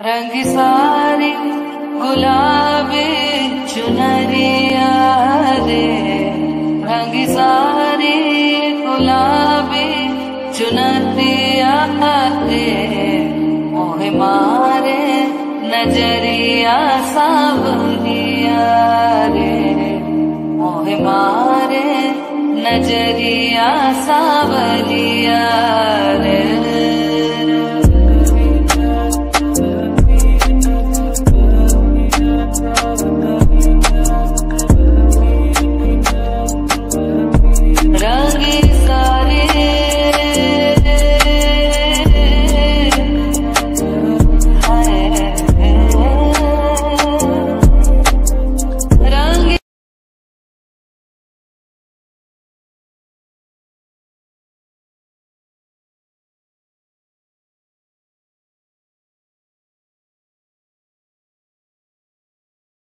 रंग सारी गुलाबी चुनरिया रे, रंग सारी गुलाबी चुनरिया रे, मोहे मारे नजरिया सावरिया रे, मोहे मारे नजरिया सावरिया